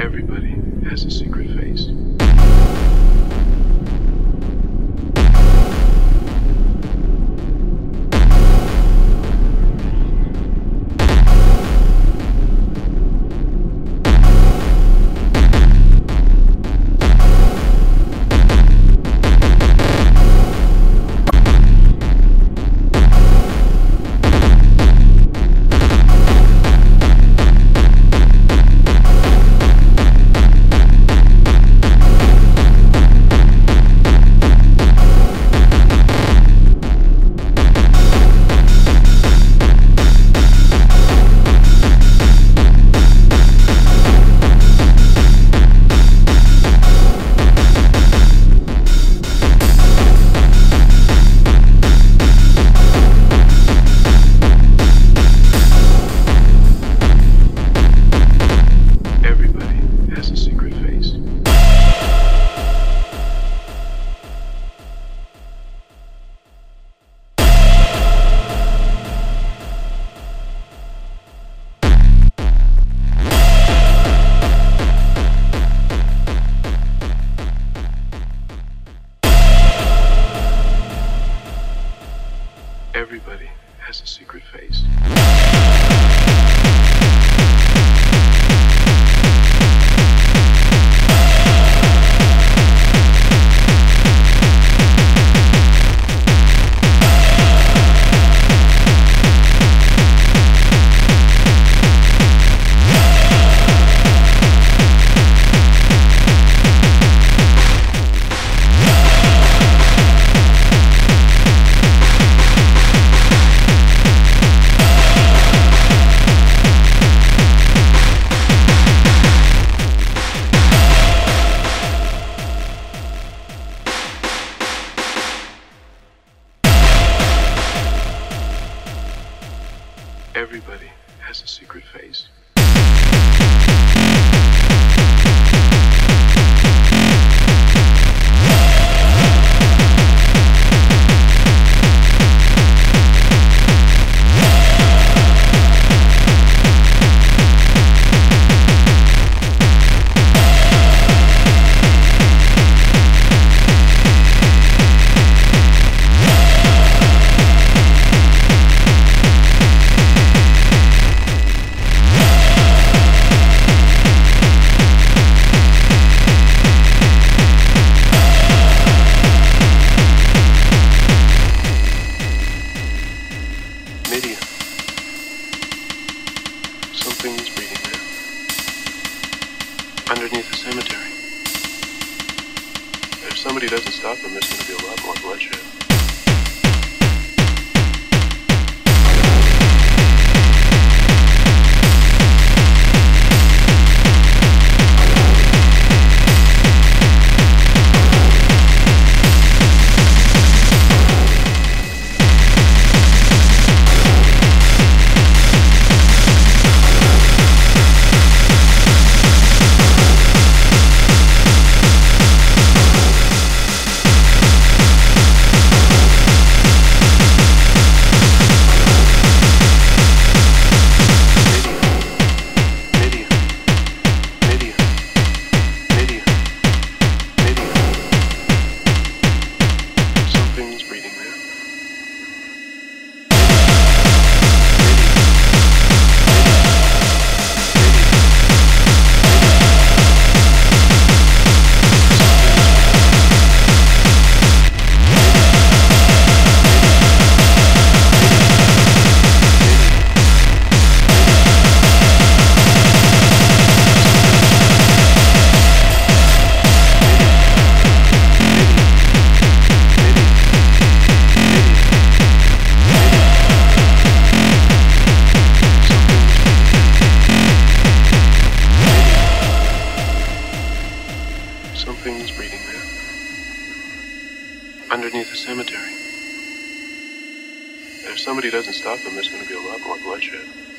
Everybody has a secret face. Everybody has a secret face. Everybody has a secret face. Midian. Something's breeding there. Underneath the cemetery. If somebody doesn't stop them, there's going to be a lot more bloodshed. Something's breeding there. Underneath the cemetery. And if somebody doesn't stop them, there's going to be a lot more bloodshed.